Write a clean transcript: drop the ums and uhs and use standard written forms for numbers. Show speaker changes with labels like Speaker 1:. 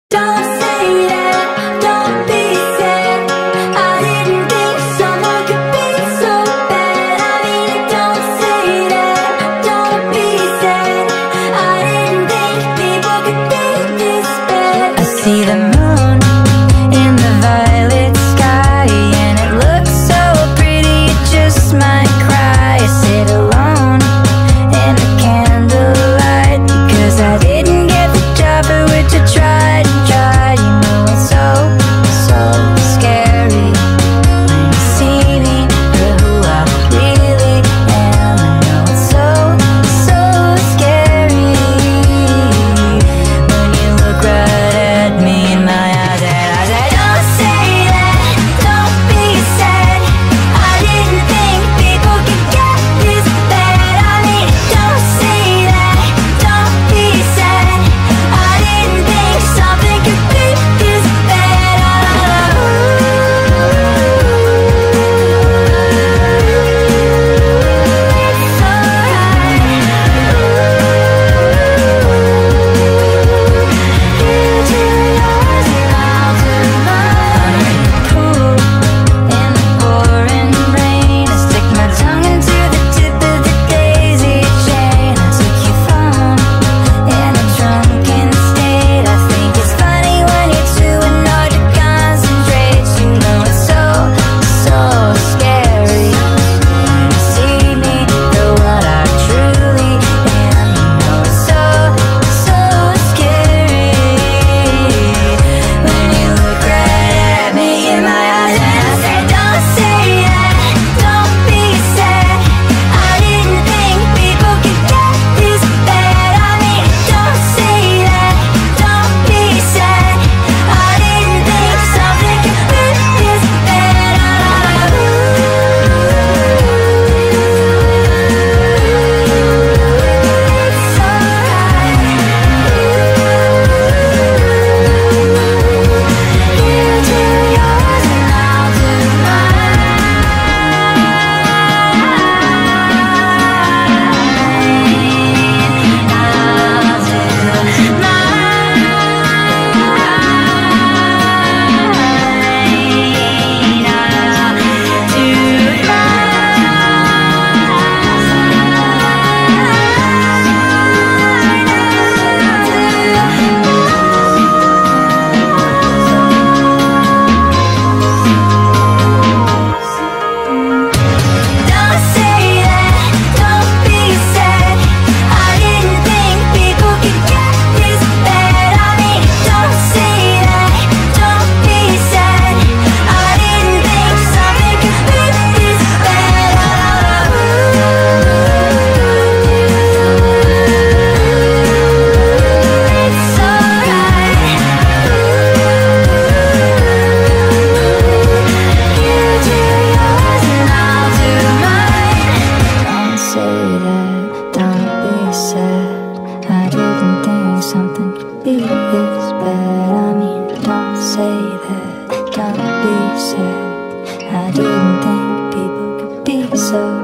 Speaker 1: Don't say that, don't be sad. I didn't think someone could be so bad. I mean, don't say that, don't be sad. I didn't think people could be this bad. I see the moon in the violet sky, and it looks so pretty, it just might cry. I sit alone in the candlelight, because I didn't get the job for which I tried and tried. You know it's so, so scary when you see me for who I really am. I know it's so, so scary when you look right at me in my eyes and I say, don't say that, don't be sad. I didn't think people could get this bad. I mean, don't say that, don't be sad. I didn't think something could be this bad. It's alright. You do yours and I'll do mine. I'm in the pool in the pouring rain. I stick my tongue into the tip of the daisy chain. I took your phone in a drunken state. I think it's funny when you're too annoyed to concentrate. You know it's so, so scary when you see me for what I truly am. You know it's so, so scary when you look right at me in my eyes and I say, don't say that, don't be sad. I didn't think people could get this bad. I mean, don't say that, don't be sad. I didn't think something could be this bad. It's alright. You do yours and I'll do Don't say that, don't be sad. I didn't think people could get this bad. I mean, don't say that, don't be sad. I didn't think something could be this bad. It's alright. You do yours and I'll do mine. Don't say that, don't be sad. I didn't think something could be this bad. I mean, don't say that, don't be sad. I didn't think people could be so